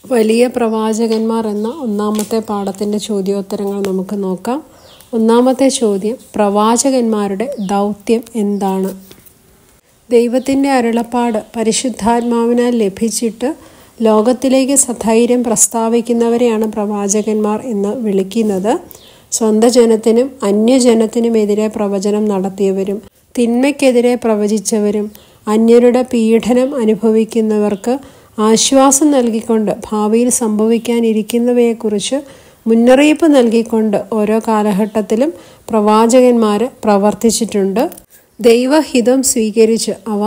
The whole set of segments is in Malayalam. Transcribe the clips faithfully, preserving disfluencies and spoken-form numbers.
വലിയ പ്രവാചകന്മാർ എന്ന ഒന്നാമത്തെ പാഠത്തിൻ്റെ ചോദ്യോത്തരങ്ങൾ നമുക്ക് നോക്കാം. ഒന്നാമത്തെ ചോദ്യം, പ്രവാചകന്മാരുടെ ദൗത്യം എന്താണ്? ദൈവത്തിൻ്റെ അരുളപ്പാട് പരിശുദ്ധാത്മാവിനാൽ ലഭിച്ചിട്ട് ലോകത്തിലേക്ക് സധൈര്യം പ്രസ്താവിക്കുന്നവരെയാണ് പ്രവാചകന്മാർ എന്ന് വിളിക്കുന്നത്. സ്വന്തം ജനത്തിനും അന്യജനത്തിനുമെതിരെ പ്രവചനം നടത്തിയവരും തിന്മയ്ക്കെതിരെ പ്രവചിച്ചവരും അന്യരുടെ പീഡനം അനുഭവിക്കുന്നവർക്ക് ആശ്വാസം നൽകിക്കൊണ്ട് ഭാവിയിൽ സംഭവിക്കാനിരിക്കുന്നവയെക്കുറിച്ച് മുന്നറിയിപ്പ് നൽകിക്കൊണ്ട് ഓരോ കാലഘട്ടത്തിലും പ്രവാചകന്മാർ പ്രവർത്തിച്ചിട്ടുണ്ട്. ദൈവഹിതം സ്വീകരിച്ച് അവ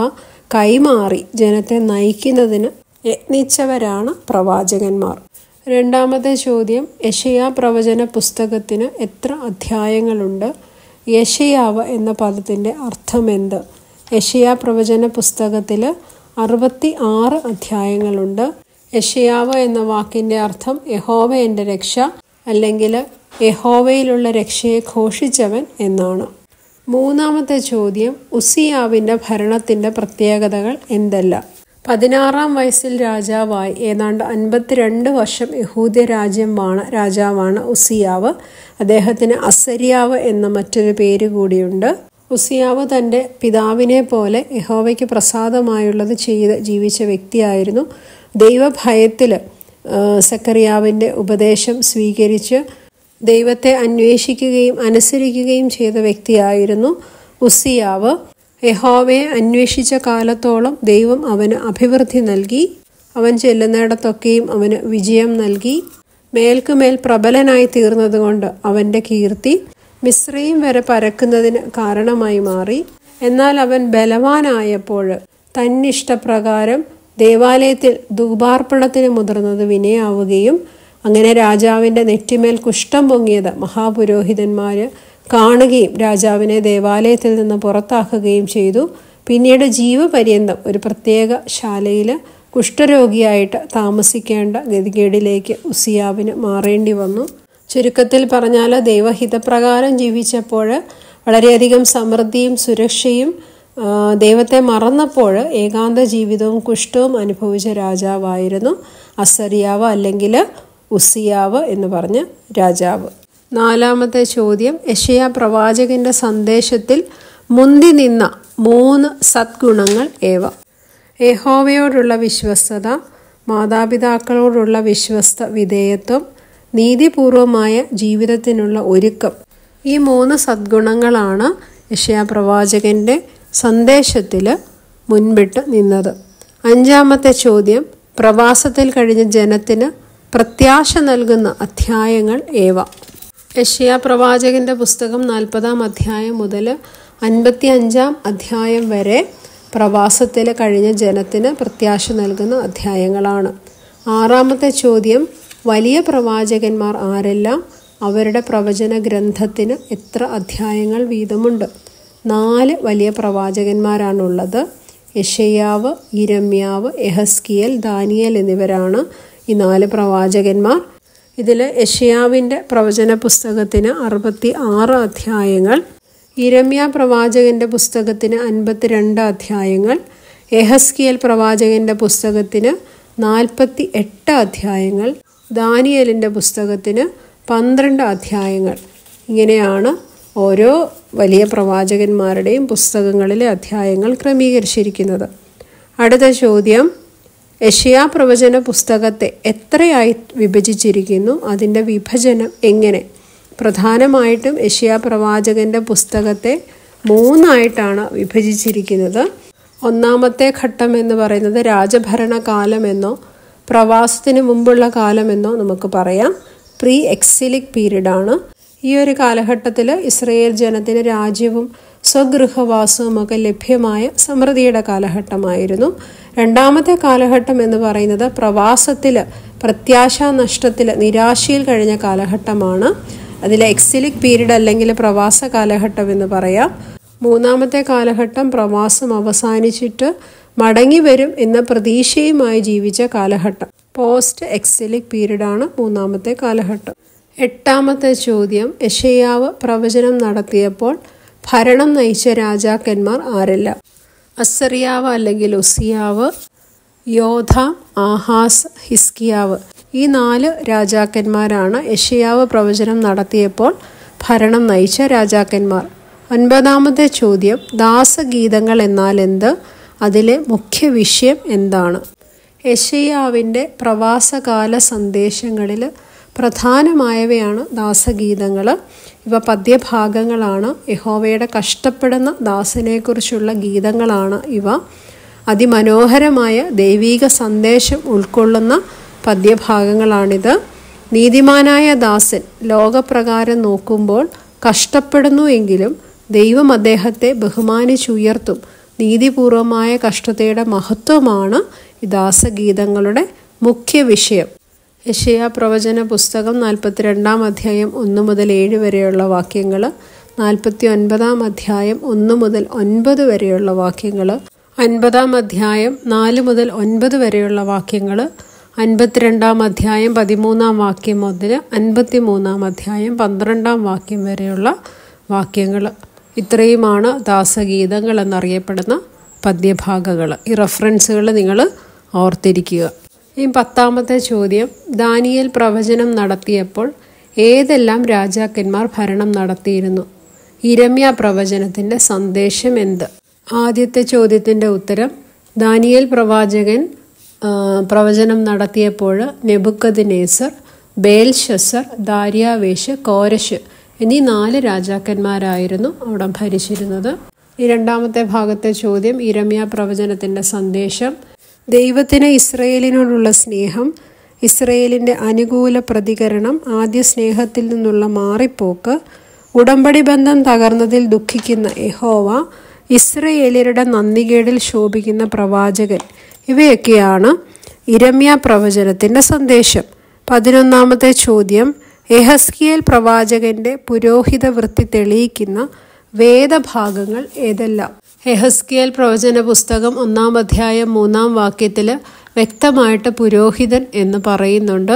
കൈമാറി ജനത്തെ നയിക്കുന്നതിന് യത്നിച്ചവരാണ് പ്രവാചകന്മാർ. രണ്ടാമത്തെ ചോദ്യം, യെശയ്യാ പ്രവചന പുസ്തകത്തിന് എത്ര അധ്യായങ്ങളുണ്ട്? യെശയ്യാവ് എന്ന പദത്തിൻ്റെ അർത്ഥമെന്ത്? യെശയ്യാ പ്രവചന പുസ്തകത്തിൽ അറുപത്തി ആറ് അധ്യായങ്ങളുണ്ട്. യെശയ്യാവ് എന്ന വാക്കിൻ്റെ അർത്ഥം യഹോവ എൻ്റെ രക്ഷ അല്ലെങ്കിൽ യഹോവയിലുള്ള രക്ഷയെ ഘോഷിച്ചവൻ എന്നാണ്. മൂന്നാമത്തെ ചോദ്യം, ഉസിയാവിൻ്റെ ഭരണത്തിൻ്റെ പ്രത്യേകതകൾ എന്തെല്ലാം? പതിനാറാം വയസ്സിൽ രാജാവായി ഏതാണ്ട് അൻപത്തിരണ്ട് വർഷം യഹൂദ്യ രാജ്യം വാണ രാജാവാണ് ഉസിയാവ്. അദ്ദേഹത്തിന് അസര്യാവ് എന്ന മറ്റൊരു പേര് കൂടിയുണ്ട്. ഉസിയാവ് തൻ്റെ പിതാവിനെ പോലെ യഹോവയ്ക്ക് പ്രസാദമായുള്ളത് ചെയ്ത് ജീവിച്ച വ്യക്തിയായിരുന്നു. ദൈവഭയത്തിൽ സെക്കറിയാവിൻ്റെ ഉപദേശം സ്വീകരിച്ച് ദൈവത്തെ അന്വേഷിക്കുകയും അനുസരിക്കുകയും ചെയ്ത വ്യക്തിയായിരുന്നു ഉസിയാവ്. യഹോവയെ അന്വേഷിച്ച കാലത്തോളം ദൈവം അവന് അഭിവൃദ്ധി നൽകി. അവൻ ചെല്ലുന്നിടത്തൊക്കെയും അവന് വിജയം നൽകി. മേൽക്കുമേൽ പ്രബലനായി തീർന്നതുകൊണ്ട് അവൻ്റെ കീർത്തി മിസ്രയീം വരെ പരക്കുന്നതിന് കാരണമായി മാറി. എന്നാൽ അവൻ ബലവാനായപ്പോൾ തന്നിഷ്ടപ്രകാരം ദേവാലയത്തിൽ ധൂപാർപ്പണത്തിന് മുതിർന്നത് വിനയാവുകയും അങ്ങനെ രാജാവിൻ്റെ നെറ്റിമേൽ കുഷ്ഠം പൊങ്ങിയത് മഹാപുരോഹിതന്മാർ കാണുകയും രാജാവിനെ ദേവാലയത്തിൽ നിന്ന് പുറത്താക്കുകയും ചെയ്തു. പിന്നീട് ജീവപര്യന്തം ഒരു പ്രത്യേക ശാലയിൽ കുഷ്ഠരോഗിയായിട്ട് താമസിക്കേണ്ട ഗതികേടിലേക്ക് ഉസിയാവിന് മാറേണ്ടി വന്നു. ചുരുക്കത്തിൽ പറഞ്ഞാൽ ദൈവഹിതപ്രകാരം ജീവിച്ചപ്പോൾ വളരെയധികം സമൃദ്ധിയും സുരക്ഷയും ദൈവത്തെ മറന്നപ്പോൾ ഏകാന്ത ജീവിതവും കുഷ്ഠവും അനുഭവിച്ച രാജാവായിരുന്നു അസര്യാവ് അല്ലെങ്കിൽ ഉസിയാവ് എന്ന് പറഞ്ഞ രാജാവ്. നാലാമത്തെ ചോദ്യം, യെശയ്യാ പ്രവാചകന്റെ സന്ദേശത്തിൽ മുന്തി നിന്ന മൂന്ന് സദ്ഗുണങ്ങൾ ഏവ? യഹോവയോടുള്ള വിശ്വസ്തത, മാതാപിതാക്കളോടുള്ള വിശ്വസ്ത വിധേയത്വം, നീതിപൂർവമായ ജീവിതത്തിനുള്ള ഒരുക്കം. ഈ മൂന്ന് സദ്ഗുണങ്ങളാണ് യെശയ്യാ പ്രവാചകന്റെ സന്ദേശത്തിൽ മുൻപിട്ട് നിന്നത്. അഞ്ചാമത്തെ ചോദ്യം, പ്രവാസത്തിൽ കഴിഞ്ഞ ജനത്തിന് പ്രത്യാശ നൽകുന്ന അധ്യായങ്ങൾ ഏവ? യെശയ്യാ പ്രവാചകന്റെ പുസ്തകം നാൽപ്പതാം അധ്യായം മുതൽ അൻപത്തി അഞ്ചാം അധ്യായം വരെ പ്രവാസത്തിൽ കഴിഞ്ഞ ജനത്തിന് പ്രത്യാശ നൽകുന്ന അധ്യായങ്ങളാണ്. ആറാമത്തെ ചോദ്യം, വലിയ പ്രവാചകന്മാർ ആരെല്ലാം? അവരുടെ പ്രവചന ഗ്രന്ഥത്തിന് എത്ര അധ്യായങ്ങൾ വീതമുണ്ട്? നാല് വലിയ പ്രവാചകന്മാരാണുള്ളത്. യെശയ്യാവ്, യിരെമ്യാവ്, യെഹസ്കിയേൽ, ദാനിയേൽ എന്നിവരാണ് ഈ നാല് പ്രവാചകന്മാർ. ഇതിൽ യെശയ്യാവിൻ്റെ പ്രവചന പുസ്തകത്തിന് അറുപത്തി ആറ് അധ്യായങ്ങൾ, യിരെമ്യാ പ്രവാചകൻ്റെ പുസ്തകത്തിന് അൻപത്തിരണ്ട് അധ്യായങ്ങൾ, യെഹസ്കിയേൽ പ്രവാചകൻ്റെ പുസ്തകത്തിന് നാൽപ്പത്തി എട്ട് അധ്യായങ്ങൾ, ദാനിയേലിൻ്റെ പുസ്തകത്തിന് പന്ത്രണ്ട് അധ്യായങ്ങൾ. ഇങ്ങനെയാണ് ഓരോ വലിയ പ്രവാചകന്മാരുടെയും പുസ്തകങ്ങളിലെ അധ്യായങ്ങൾ ക്രമീകരിച്ചിരിക്കുന്നത്. അടുത്ത ചോദ്യം, യെശയ്യാ പ്രവചന പുസ്തകത്തെ എത്രയായി വിഭജിച്ചിരിക്കുന്നു? അതിൻ്റെ വിഭജനം എങ്ങനെ? പ്രധാനമായിട്ടും യെശയ്യാ പ്രവാചകൻ്റെ പുസ്തകത്തെ മൂന്നായിട്ടാണ് വിഭജിച്ചിരിക്കുന്നത്. ഒന്നാമത്തെ ഘട്ടം എന്ന് പറയുന്നത് രാജഭരണ കാലമെന്നോ പ്രവാസത്തിന് മുമ്പുള്ള കാലമെന്നോ നമുക്ക് പറയാം. പ്രീ എക്സിലിക് പീരീഡാണ്. ഈ ഒരു കാലഘട്ടത്തിൽ ഇസ്രയേൽ ജനത്തിന് രാജ്യവും സ്വഗൃഹവാസവും ഒക്കെ ലഭ്യമായ സമൃദ്ധിയുടെ കാലഘട്ടമായിരുന്നു. രണ്ടാമത്തെ കാലഘട്ടം എന്ന് പറയുന്നത് പ്രവാസത്തിൽ പ്രത്യാശാ നഷ്ടത്തിൽ നിരാശയിൽ കഴിഞ്ഞ കാലഘട്ടമാണ്. അതിൽ എക്സിലിക് പീരീഡ് അല്ലെങ്കിൽ പ്രവാസ കാലഘട്ടം എന്ന് പറയാം. മൂന്നാമത്തെ കാലഘട്ടം പ്രവാസം അവസാനിച്ചിട്ട് മടങ്ങി വരും എന്ന പ്രതീക്ഷയുമായി ജീവിച്ച കാലഘട്ടം. പോസ്റ്റ് എക്സിലിക് പീരീഡാണ് മൂന്നാമത്തെ കാലഘട്ടം. എട്ടാമത്തെ ചോദ്യം, യെശയ്യാവ് പ്രവചനം നടത്തിയപ്പോൾ ഭരണം നയിച്ച രാജാക്കന്മാർ ആരെല്ലാം? അസര്യാവ് അല്ലെങ്കിൽ ഉസിയാവ്, യോഥാം, ആഹാസ്, ഹിസ്കിയാവ് ഈ നാല് രാജാക്കന്മാരാണ് യെശയ്യാവ് പ്രവചനം നടത്തിയപ്പോൾ ഭരണം നയിച്ച രാജാക്കന്മാർ. ഒൻപതാമത്തെ ചോദ്യം, ദാസഗീതങ്ങൾ എന്നാൽ എന്ത്? അതിലെ മുഖ്യ വിഷയം എന്താണ്? യെശയ്യാവിൻ്റെ പ്രവാസകാല സന്ദേശങ്ങളിൽ പ്രധാനമായവയാണ് ദാസഗീതങ്ങൾ. ഇവ പദ്യഭാഗങ്ങളാണ്. യഹോവയുടെ കഷ്ടപ്പെടുന്ന ദാസനെക്കുറിച്ചുള്ള ഗീതങ്ങളാണ് ഇവ. അതിമനോഹരമായ ദൈവീക സന്ദേശം ഉൾക്കൊള്ളുന്ന പദ്യഭാഗങ്ങളാണിത്. നീതിമാനായ ദാസൻ ലോകപ്രകാരം നോക്കുമ്പോൾ കഷ്ടപ്പെടുന്നു എങ്കിലും ദൈവം അദ്ദേഹത്തെ ബഹുമാനിച്ചുയർത്തും. നീതിപൂർവമായ കഷ്ടതയുടെ മഹത്വമാണ് ഈ ദാസഗീതങ്ങളുടെ മുഖ്യ വിഷയം. യെശയ്യാ പ്രവചന പുസ്തകം നാൽപ്പത്തിരണ്ടാം അധ്യായം ഒന്ന് മുതൽ ഏഴ് വരെയുള്ള വാക്യങ്ങൾ, നാൽപ്പത്തി ഒൻപതാം അധ്യായം ഒന്ന് മുതൽ ഒൻപത് വരെയുള്ള വാക്യങ്ങൾ, അൻപതാം അധ്യായം നാല് മുതൽ ഒൻപത് വരെയുള്ള വാക്യങ്ങൾ, അൻപത്തിരണ്ടാം അധ്യായം പതിമൂന്നാം വാക്യം മുതൽ അൻപത്തി മൂന്നാം അധ്യായം പന്ത്രണ്ടാം വാക്യം വരെയുള്ള വാക്യങ്ങൾ. ഇത്രയുമാണ് ദാസഗീതങ്ങൾ എന്നറിയപ്പെടുന്ന പദ്യഭാഗങ്ങൾ. ഈ റെഫറൻസുകൾ നിങ്ങൾ ഓർത്തിരിക്കുക. ഈ പത്താമത്തെ ചോദ്യം, ദാനിയേൽ പ്രവചനം നടത്തിയപ്പോൾ ഏതെല്ലാം രാജാക്കന്മാർ ഭരണം നടത്തിയിരുന്നു? യിരെമ്യാ പ്രവചനത്തിൻ്റെ സന്ദേശം എന്ത്? ആദ്യത്തെ ചോദ്യത്തിൻ്റെ ഉത്തരം, ദാനിയേൽ പ്രവാചകൻ പ്രവചനം നടത്തിയപ്പോൾ നെബുക്കദ്നേസർ, ബേൽഷസ്സർ, ദാര്യാവേശ്, കോരശ് എന്നീ നാല് രാജാക്കന്മാരായിരുന്നു അവിടെ ഭരിച്ചിരുന്നത്. ഈ രണ്ടാമത്തെ ഭാഗത്തെ ചോദ്യം, യിരെമ്യാ പ്രവചനത്തിൻ്റെ സന്ദേശം. ദൈവത്തിന് ഇസ്രയേലിനോടുള്ള സ്നേഹം, ഇസ്രയേലിൻ്റെ അനുകൂല പ്രതികരണം, ആദ്യ സ്നേഹത്തിൽ നിന്നുള്ള മാറിപ്പോക്ക്, ഉടമ്പടി ബന്ധം തകർന്നതിൽ ദുഃഖിക്കുന്ന യഹോവ, ഇസ്രയേലിയരുടെ നന്ദികേടിൽ ശോഭിക്കുന്ന പ്രവാചകൻ, ഇവയൊക്കെയാണ് യിരെമ്യാ പ്രവചനത്തിൻ്റെ സന്ദേശം. പതിനൊന്നാമത്തെ ചോദ്യം, യെഹസ്കിയേൽ പ്രവാചകന്റെ പുരോഹിത വൃത്തി തെളിയിക്കുന്ന വേദഭാഗങ്ങൾ ഏതെല്ലാം? യെഹസ്കിയേൽ പ്രവചന പുസ്തകം ഒന്നാം അധ്യായം മൂന്നാം വാക്യത്തിൽ വ്യക്തമായിട്ട് പുരോഹിതൻ എന്ന് പറയുന്നുണ്ട്.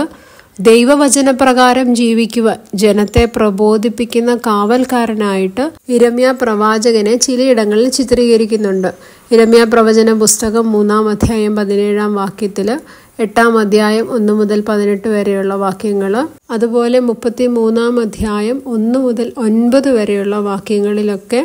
ദൈവവചനപ്രകാരം ജീവിക്കുവാൻ ജനത്തെ പ്രബോധിപ്പിക്കുന്ന കാവൽക്കാരനായിട്ട് യിരെമ്യാ പ്രവാചകനെ ചിലയിടങ്ങളിൽ ചിത്രീകരിക്കുന്നുണ്ട്. യിരെമ്യാ പ്രവചന പുസ്തകം മൂന്നാം അധ്യായം പതിനേഴാം വാക്യത്തിൽ, എട്ടാം അധ്യായം ഒന്ന് മുതൽ പതിനെട്ട് വരെയുള്ള വാക്യങ്ങൾ, അതുപോലെ മുപ്പത്തി മൂന്നാം അധ്യായം ഒന്ന് മുതൽ ഒൻപത് വരെയുള്ള വാക്യങ്ങളിലൊക്കെ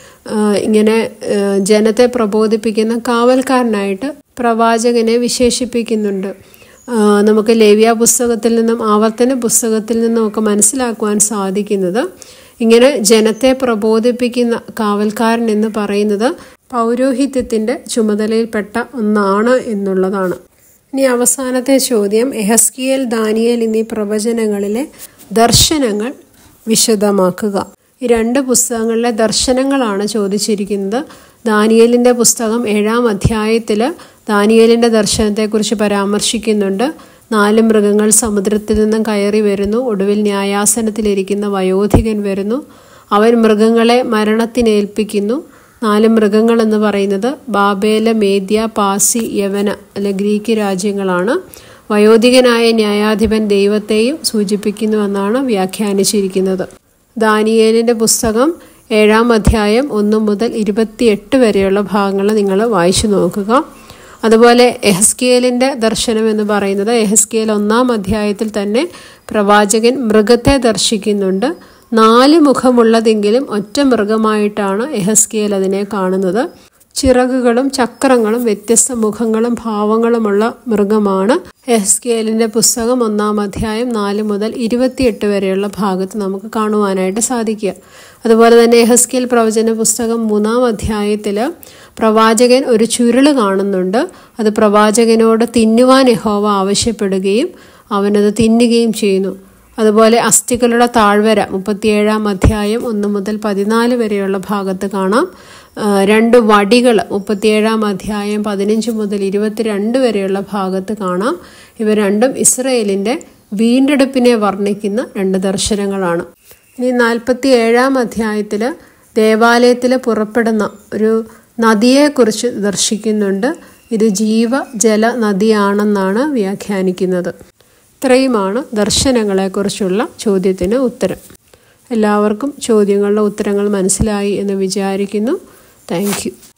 ഇങ്ങനെ ജനത്തെ പ്രബോധിപ്പിക്കുന്ന കാവൽക്കാരനായിട്ട് പ്രവാചകനെ വിശേഷിപ്പിക്കുന്നുണ്ട്. നമുക്ക് ലേവ്യ പുസ്തകത്തിൽ നിന്നും ആവർത്തന പുസ്തകത്തിൽ നിന്നും ഒക്കെ മനസ്സിലാക്കുവാൻ സാധിക്കുന്നത് ഇങ്ങനെ ജനത്തെ പ്രബോധിപ്പിക്കുന്ന കാവൽക്കാരൻ എന്ന് പറയുന്നത് പൗരോഹിത്യത്തിൻ്റെ ചുമതലയിൽപ്പെട്ട ഒന്നാണ് എന്നുള്ളതാണ്. ഇനി അവസാനത്തെ ചോദ്യം, യെഹസ്കിയേൽ, ദാനിയേൽ എന്നീ പ്രവചനങ്ങളിലെ ദർശനങ്ങൾ വിശദമാക്കുക. ഈ രണ്ട് പുസ്തകങ്ങളിലെ ദർശനങ്ങളാണ് ചോദിച്ചിരിക്കുന്നത്. ദാനിയേലിൻ്റെ പുസ്തകം ഏഴാം അധ്യായത്തിൽ ദാനിയേലിൻ്റെ ദർശനത്തെക്കുറിച്ച് പരാമർശിക്കുന്നുണ്ട്. നാല് മൃഗങ്ങൾ സമുദ്രത്തിൽ നിന്നും കയറി വരുന്നു. ഒടുവിൽ ന്യായാസനത്തിലിരിക്കുന്ന വയോധികൻ വരുന്നു. അവൻ മൃഗങ്ങളെ മരണത്തിനേൽപ്പിക്കുന്നു. നാല് മൃഗങ്ങൾ എന്ന് പറയുന്നത് ബാബേല, മേദ്യ, പാസി, യവന അല്ലെ ഗ്രീക്ക് രാജ്യങ്ങളാണ്. വയോധികനായ ന്യായാധിപൻ ദൈവത്തെയും സൂചിപ്പിക്കുന്നുവെന്നാണ് വ്യാഖ്യാനിച്ചിരിക്കുന്നത്. ദാനിയേലിൻ്റെ പുസ്തകം ഏഴാം അധ്യായം ഒന്ന് മുതൽ ഇരുപത്തിയെട്ട് വരെയുള്ള ഭാഗങ്ങൾ നിങ്ങൾ വായിച്ചു നോക്കുക. അതുപോലെ യെഹസ്കിയേലിൻ്റെ ദർശനം എന്ന് പറയുന്നത് യെഹസ്കിയേൽ ഒന്നാം അധ്യായത്തിൽ തന്നെ പ്രവാചകൻ മൃഗത്തെ ദർശിക്കുന്നുണ്ട്. നാല് മുഖമുള്ളതെങ്കിലും ഒറ്റ മൃഗമായിട്ടാണ് യെഹസ്കിയേൽ അതിനെ കാണുന്നത്. ചിറകുകളും ചക്രങ്ങളും വ്യത്യസ്ത മുഖങ്ങളും ഭാവങ്ങളുമുള്ള മൃഗമാണ്. യെഹസ്കിയേലിൻ്റെ പുസ്തകം ഒന്നാം അധ്യായം നാല് മുതൽ ഇരുപത്തിയെട്ട് വരെയുള്ള ഭാഗത്ത് നമുക്ക് കാണുവാനായിട്ട് സാധിക്കുക. അതുപോലെ തന്നെ യെഹസ്കിയേൽ പ്രവചന പുസ്തകം മൂന്നാം അധ്യായത്തിൽ പ്രവാചകൻ ഒരു ചുരുള് കാണുന്നുണ്ട്. അത് പ്രവാചകനോട് തിന്നുവാൻ യഹോവ ആവശ്യപ്പെടുകയും അവനത് തിന്നുകയും ചെയ്യുന്നു. അതുപോലെ അസ്ഥികളുടെ താഴ്വര മുപ്പത്തിയേഴാം അധ്യായം ഒന്ന് മുതൽ പതിനാല് വരെയുള്ള ഭാഗത്ത് കാണാം. രണ്ട് വടികൾ മുപ്പത്തിയേഴാം അധ്യായം പതിനഞ്ച് മുതൽ ഇരുപത്തിരണ്ട് വരെയുള്ള ഭാഗത്ത് കാണാം. ഇവ രണ്ടും ഇസ്രയേലിൻ്റെ വീണ്ടെടുപ്പിനെ വർണ്ണിക്കുന്ന രണ്ട് ദർശനങ്ങളാണ്. ഇനി നാൽപ്പത്തി ഏഴാം അധ്യായത്തിൽ ദേവാലയത്തിൽ പുറപ്പെടുന്ന ഒരു നദിയെക്കുറിച്ച് ദർശിക്കുന്നുണ്ട്. ഇത് ജീവജല നദിയാണെന്നാണ് വ്യാഖ്യാനിക്കുന്നത്. ഇത്രയുമാണ് ദർശനങ്ങളെക്കുറിച്ചുള്ള ചോദ്യത്തിന് ഉത്തരം. എല്ലാവർക്കും ചോദ്യങ്ങളുടെ ഉത്തരങ്ങൾ മനസ്സിലായി എന്ന് വിചാരിക്കുന്നു. Thank U.